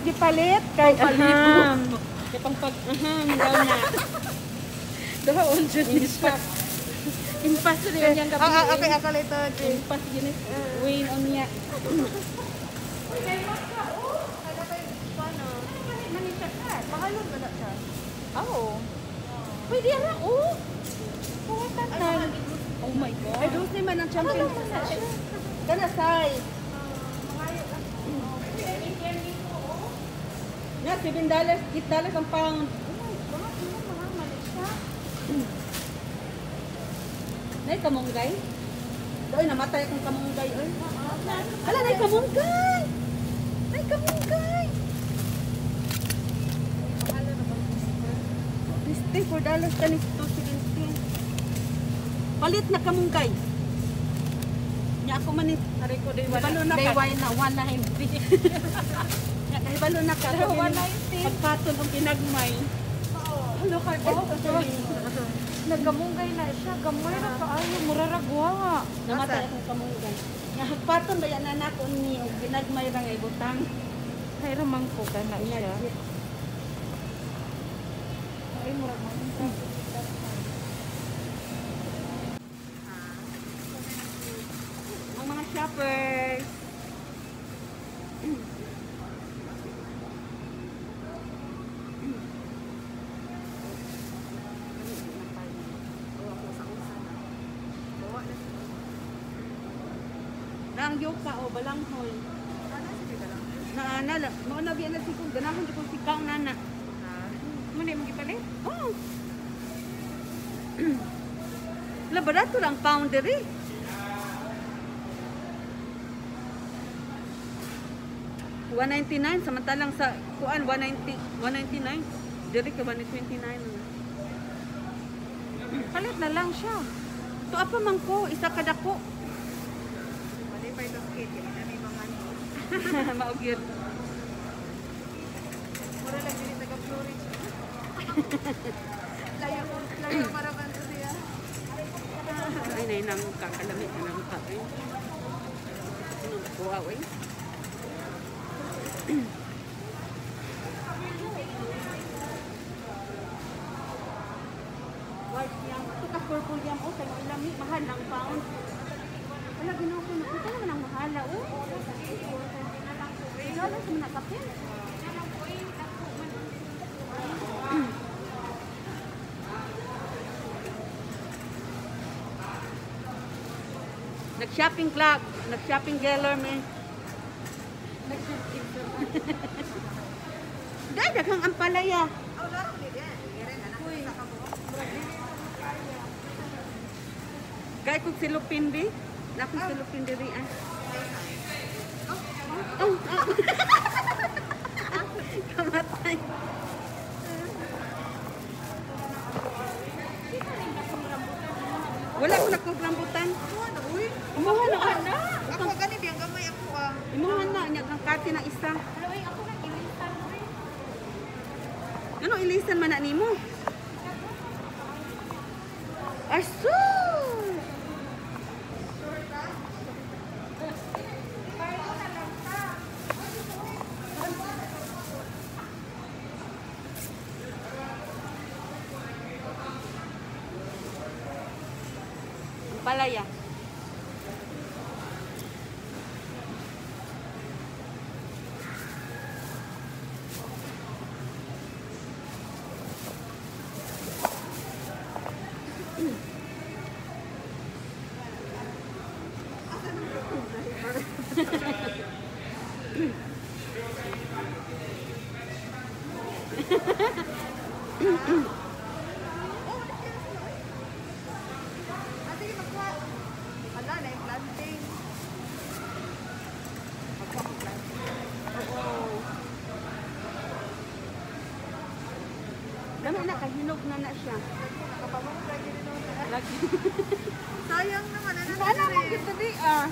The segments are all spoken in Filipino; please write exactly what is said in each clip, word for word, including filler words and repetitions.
gipalit kay aham. Kay pang pag aham daw na. Doon jud ni siya. Impas rin yang gabi. Ah, okay, ako lito. Impas gini. Win on niya. Okay, maka. Oh, kada kay paano? Manisya ka. Mahalon ba na siya? Oo. Pwede ra oh. Kuwatan. Oh my god. Ay, doon man ang champion. Kana say. Na seven dollars, eight dollars ang pound. Nay kamunggay. Doy namatay akong kamunggay oy. Ala nay kamunggay. Nay kamunggay. This four dollars kanis two seventeen. Palit na kamunggay. Nya ako man ni Ari ko day balo na day ka. wine na one ninety. Nya kay balo na ka. one ninety. Pagpaton og ginagmay. Hello kay ba? Nagamunggay na siya. Gamay na kaayo muraragwa. Namatay akong kamunggay. Nya hagpaton ba yan anak ko ni og ginagmay ra nga ibutang. Kay ramang ko ka na siya. Ay murag man. Ang mga shoppers. Nang yoka o balanghoy. Na ana mo na biya na sikog ganahan ko sikaw nana. Muna mo gipalit? Oh. La barato lang pound diri. one ninety-nine samantalang sa kuan one ninety, one ninety-nine. Diri ka one twenty-nine. Palit na lang siya. To apa man ko isa ka dako. Pwede pa ito skate. Yan na may mga ano. Maugyod. Mura lang din taga Florida. Layo ko. Layo para ba ito siya? Ay nay nang kakalamit na nang ka. Ay. Ano kuha oy. White yam. Ito ka purple yam. O, tayo ilami. Mahal ng pound. Wala, ginawa ko. Nakita naman ang mahala. O. Wala, sa mga kapin. Nag-shopping club. Nag-shopping geller, me. Nag-shopping club. Dahil, daghang ampalaya. Gaya kong silupin di. Nakong silupin diri ah. Oh, oh. Kamatay. Wala ko nagkugrambutan. Imuhan na ana. Ako gani biyang gamay ako ah. Imuhan na nya ng kati na isa. Ano ilisan man na nimo? Asus! Palaya. Dami na, kahinog na na siya. Lagi. Sayang naman. Ano Sana mo kita di ah.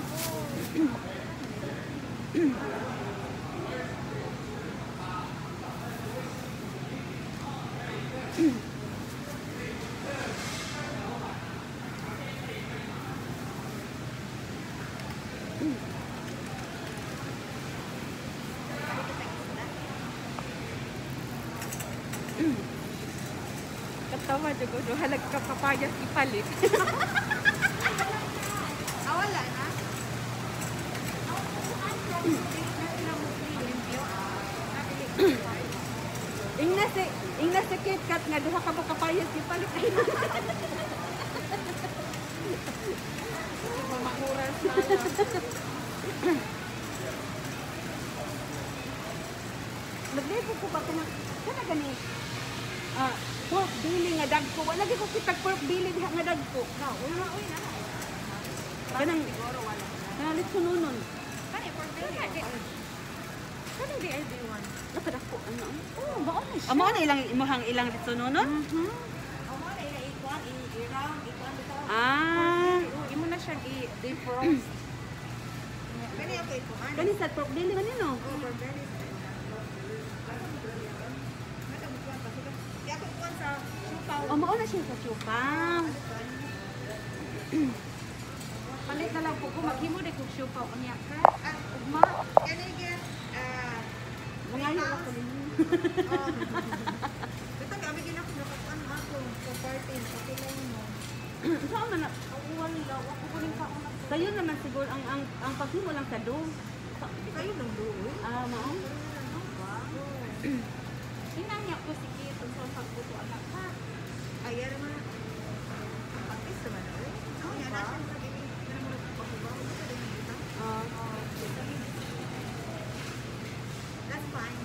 Katawa jud ko do halag ka papayas ipalit. Ah, wala na. Ingna si ingna si KitKat nga duha ka ba kapayas ipalit. Mahuras na lang. Naglebo ko ba kung kana gani? Ah, pork belly nga dagko. Wala gyud ko kitag pork belly diha nga dagko. No, wala uy na. Kanang Siguro wala. nalit sununon. Kani for baby. Kani di I D one. Nakadako ano? Oh, mao na siya. Amo na ilang imong ilang sununon? Mhm. Amo na ila ikuan i-round, ikuan bitaw. Ah, Imo na siya i-defrost. Kani ako ikuan. kani sa pork belly kanino? Oh, for baby. Kaya ako ikuan sa supaw. Amo na siya sa chupaw. Palit na lang po ko, maghimo de kong siupaw ang yaka. At ugma, kani gyud ah Mga yo ako ninyo. ito kami ginako nakuan ako sa party sa kilay mo. Sa man na Uwan nila, ako ko rin pa ako nag- kayo naman siguro ang ang ang paghimo lang sa do. Kayo nang duwi. Ah, mao. Tingnan niya ko si Kito sa pagbuto anak ha. Ayar man. Pagkis naman eh. Ako niya na siya sa gini. Naman pagbabaw sa gini dito. Ah, That's fine.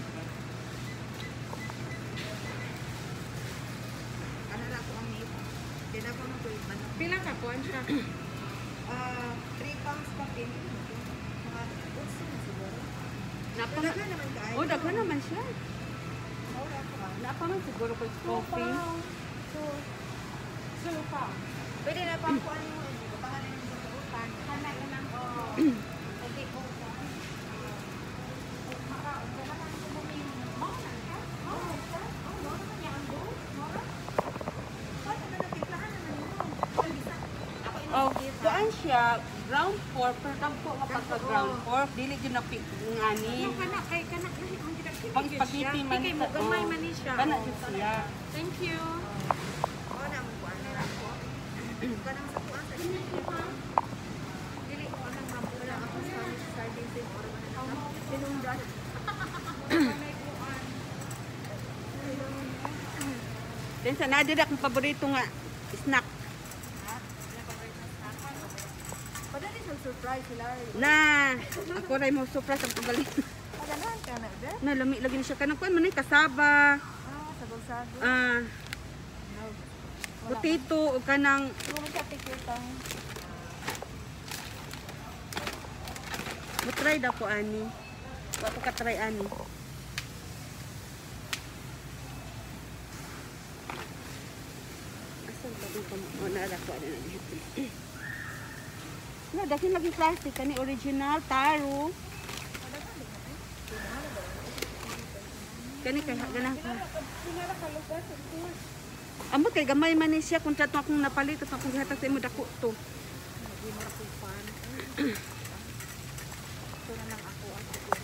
Kanala ko ang nip. Din ako ng tuwid man. pila ka kuan siya? Ah, three pounds pa din. Mga utso na siguro. Napa Daghan naman ka. Oh, daghan naman siya. Wala pa. Napa man siguro ko coffee. So, so pa. Pwede na pa ako ano mo. Bahala ng sa utan. Hanay na lang. Oh. Pwede ko pa. Maka, wala lang ko bumili. Mau na ka? Mau na ka? Oh, mau na niya ang buo. Mau na? Paano na natimplahan naman mo? Ang bisa. Ako Oh, inigit. kuan siya ground pork, pero dagko nga pagka ground pork, dili gyud na pig ngani. Yung kanak, ay kanak lahi ang ginagkita. Pag spaghetti man Ikay mo, gamay man ni siya. Kana jud siya. Thank you. Oo na mo kuan na lang ko. Kanang sa kuan sa inyo ha. Dili ko anang mabula ako sa sardines din or man ako. Sinundan. May kuan. Then sa nadira akong paborito nga snack Padali sa surprise sila. na ako ray mo surprise ang pagali. Paganahan ka na ba? Na lami lagi ni siya kanang kuan man ni kasaba, Ah, sagol-sagol. ah potato o kanang Kung sa picture tang. mo try daw ko ani. Wa ko ka try ani. Asan ba ko mo na ra ko ani na dito. Na dakin lagi plastic kani original taro. Kani kay ganah ka. Sinara ka lugar sa tour. Amo kay gamay man ni siya kung tato akong napalit at akong gihatag sa imo dako to. Hindi mo ra ko fan. Ito na lang ako ang siguro.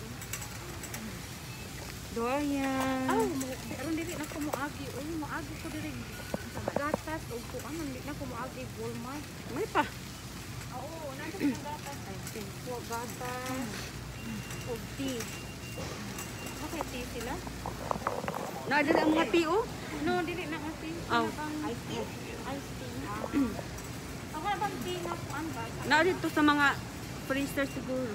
Doyan. Oh, aron dili na ko moagi. Uy, moagi ko diri sa gatas o kuan man dili na ko moagi Walmart. May pa. Oo, nandiyan ang gatas. Ay, po gatas. O tea. Okay, tea sila? Na dili ang mga tiyo. No, dili na ko tea. Aw. Ice tea. Ice tea. Ako na bang tea nga kuan ba? Na dito sa mga freezer siguro.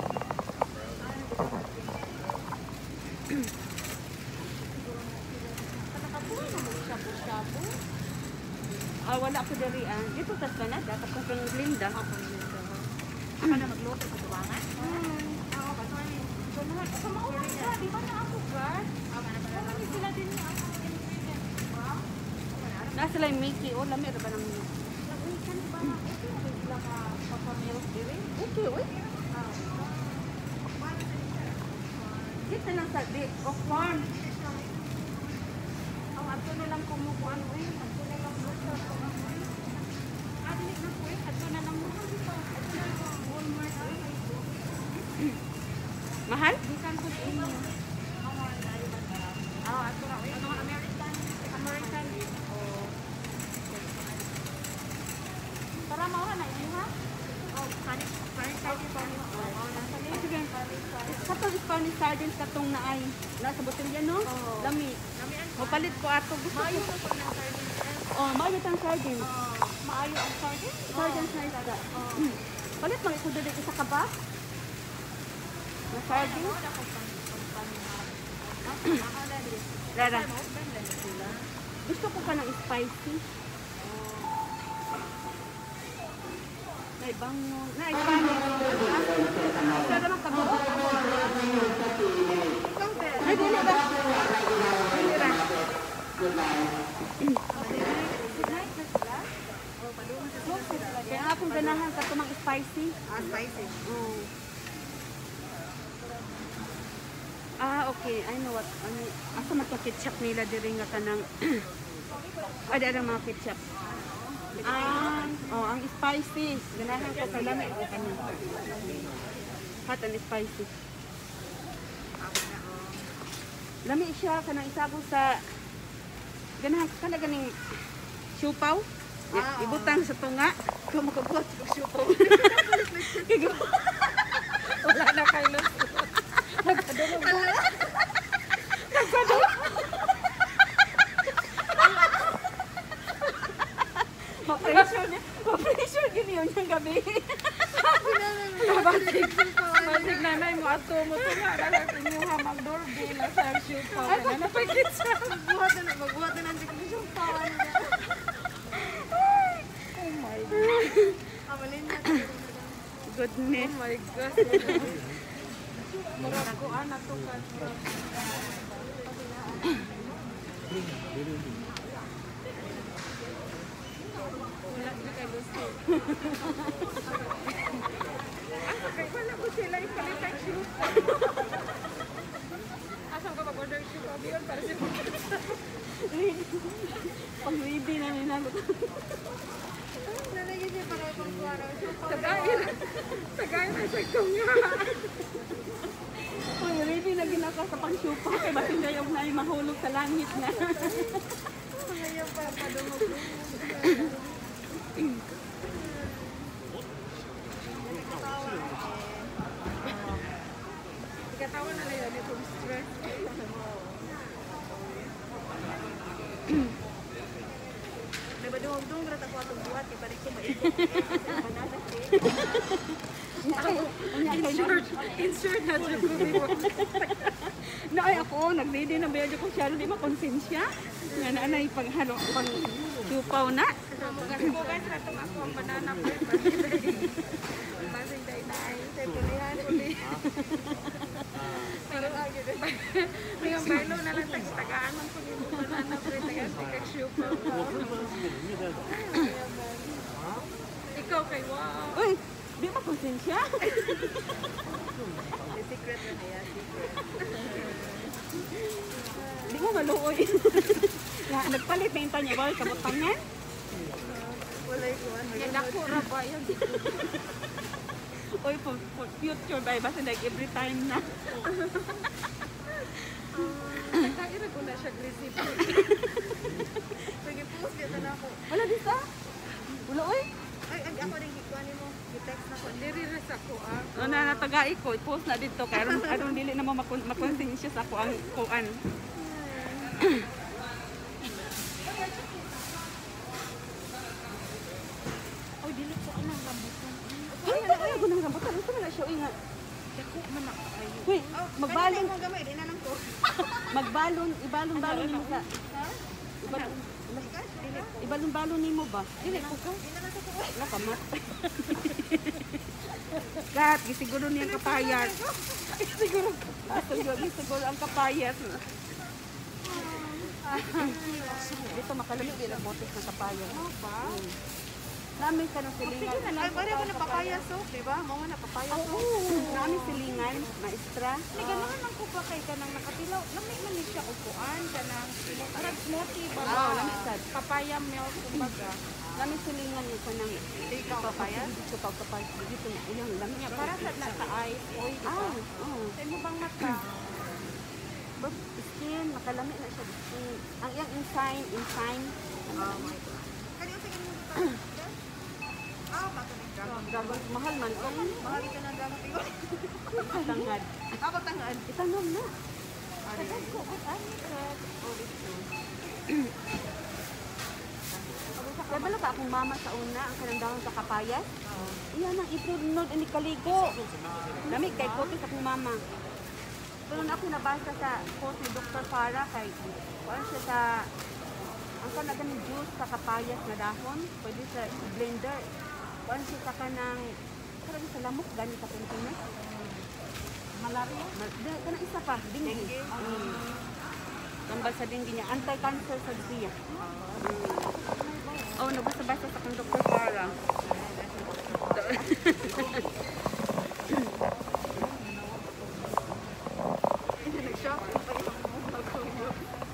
Nakabuhay na mo shabu-shabu. Ah, wala ko diri ah. Dito sa Canada tapos kang Linda. Ako na magluto sa tuwangan? Hmm. Ako ba? So, mahal. Sa mauna ka, di ba na ako, guard? Ako na pala. Kami sila din niya ako ingredient. Wow. Na sila yung Mickey. Oh, lami ra ba nang Uy, kan ba? Okay, okay sila ka papamilk diri. okay, oy. Dito lang sa di of farm. Ang ato na lang kumukuan, uy. Ato na lang luto. Ah, dili na po eh. Ato na lang luto. Ato na lang Walmart. Mahal? Di kan po sa inyo. Ah, ato na. Uy, mga American. sardines katong naay nasa botelya no? Oo. Lami. Lamian ko. Mapalit ko ato gusto Maayo ko. na po ng sardines. eh. Oh, maayo tang sardines. Oo. Maayo ang sardines? Sardines na isda. Mm. Palit man ko dili isa ka ba? Na sardines. Lara. Gusto ko ka ng spicy. May bangon. Na Spanish. Isa naman ka ba? Ay, dili ba? Dili ba? Kaya nga akong ganahan ka tumang spicy. Ah, spicy. Oh. Ah, okay. I know what. Ano, asa man to ketchup nila diri nga kanang ada ada mga ketchup. Ah, oh, ang spicy. Ganahan ko sa lamig ko kanya. Hot and spicy. Lami siya kanang isago sa ganahan ko kana ganing siupaw. Ah, oo. Ibutang sa tunga. Kung makabuhat ko siupaw. Wala na kayo lust. Nagpadulog. Nagpadulog. Ma-pressure niya. Ma-pressure gini yun yung gabi. Nabasig. Masig nanay mo ato mo to nga dapat inyuha mag-doorbell na sa siupa ka na napagkit siya. Magbuhat na, magbuhat na ng tiklisyon pa. Oh my God. Amalin na. Goodness. Oh my God. Murag ko anak to ka. Wala na kay gusto. Asa kay wala ko sila ipalit ang siupa. Asa ko mag-order siupa biyon para sa Pag ready na ninalo. Nalagyan niya para kung kuwara. Tagayin. Tagayin na sa tunga. Uy, ready na ginaka sa pang-syupa. Kaya batin na yung nai mahulog sa langit na. Ngayon pa padungog. Ikatawa na na yun itong stress. Nabadungog-dungog rat ako atong buhat. Iparik ko maikot. Banana cake. Insured. Insured na dyan ko before. Na ay ako, nag-ready na ba ko siya, hindi makonsensya. Nga na anay paghalo, pang syupaw na. Magkasubukan sa itong ako ang banana po. Masing day na ay. Sa pulihan. Pero lagi din. May baylo na lang tagaan ng kunin mo banana po. Tagaan si Kakshupa. Ikaw kay wow. Uy, di makonsensya. May secret na niya. Secret. Hindi mo maluoy. Nga, nagpalit na yung tanya ba, kabutangan? Wala ikuan. Kaya naku ra ba yun? Uy, for, for future ba, basta like every time na. Nagkakira ko na siya recipe. Pag-post dito na ako. Wala di sa? Wala, uy. Ay, ay, ako rin ikuan mo. I-text na ko. Diriris ako ah. Ano na natagai ko, i-post na dito. Kaya aron, aron dili na mo makon- makonsensya sa ako ang kuan. Oy, dili ko anang rambutan. Ay, ay, ay, ako nang rambutan. Ito na siya, uy nga. Dako man na kayo. Uy, Oh, magbalon, mo gamay. Di na lang ko. magbalon, ibalon-balon nimo sa... Ha? Ibalon, Ikas? Dili ko. ibalon-balon nimo ba? Dili ko ka. Di na lang ko. Wala ka mat. Kat, gisiguro niya ang kapayat. Siguro, siguro, siguro ang kapayat. Dito makalamig din ang botes ng kapayat. Mm. Namin ka ng silingan. Ay, pare ko na papaya so, di ba? Mga na papaya so. Namin silingan, maestra. Ni ganahan man ko pa kay kanang nakatilaw. Lamig man ni siya upuan kanang arag smoothie ba? Oo, lamig sad. Papaya milk kumbaga. Namin silingan yung kanang Ikaw papaya? dito pag kapayat. Dito na, ilang lamig. Nya para sa na sa ice oy di Ah, ba? oo. Sa mo bang mata? Bag, skin, makalamig na siya. Skin. Ang iyang inside, inside. Oh my God. Kani sige mo dito. Ah, ka ito ng dragon. Dragon, mahal man. Ay, Mahal ito ng dragon. tangad. Ako tangaan. Itanom na. Kabalo ka akong mama sa una, ang kanandahon sa kapayas. Iyan ang itunod ni kaligo. Lamig kay kopi sa akong mama. Pero na ako nabasa sa post ni Doctor Farah kay kuan siya sa ang kanagan ng juice sa kapayas na dahon, pwede sa blender. Kuan siya sa kanang karang sa lamok gani sa Pilipinas. Malaria. Mal- Kana isa pa, dengue. Mm. Tambal sa dengue niya, anti-cancer sa siya. Oh, nabasa-basa sa kang Doctor Farah. Nag-shopping pa yung mga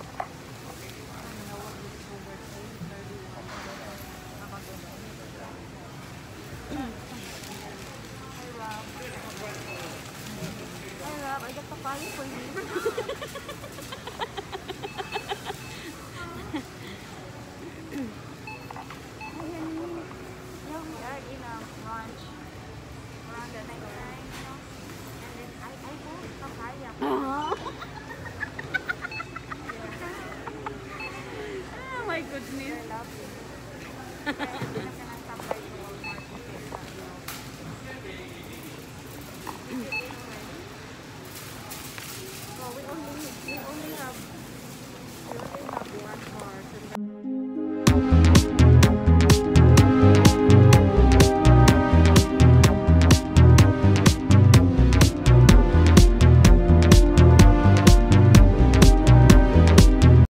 Ay, Rob, I got papaya for you. Yeah, we are in a brunch around the nighttime, you know. And then I, I bought papaya. Oh my goodness. They're lovely.